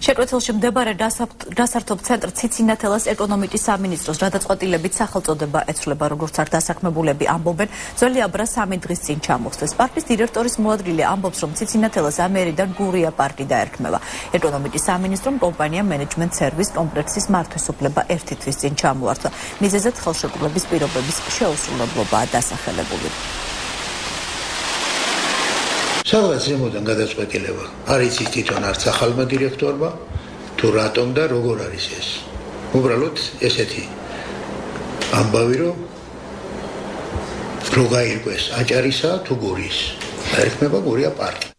შეკვეცილში მდებარე დასართობ ცენტრ ციცინათელას ეკონომიკის სამინისტროს გადაწყვეტილებით სახელწოდება ეცვლება, როგორც არ დასაქმებულები ამბობენ, ძველი აბრა 3 დღის წინ ჩამოხსეს. პარკის დირექტორის მოადგილე ამბობს, რომ ციცინათელას ამერიდან გურია პარკი დაერქმევა. ეკონომიკის სამინისტრომ კომპანია მენეჯმენტ სერვის კომპლექსის მართვისუფლება 1 თვის წინ ჩამოართვა. მიზეზად ხელშეკრულების პირობების შეუსრულებლობაა დასახელებული. სადღაც ზემოდან გადაწყვეტილება არ იცის თვითონ არც ახალმა დირექტორმა თუ რატომ და როგორ არის ეს. უბრალოდ ესეთი ამბავი რომ გაირკვეს აჭარისა თუ გურიის. დაერქმევა გურია პარკი.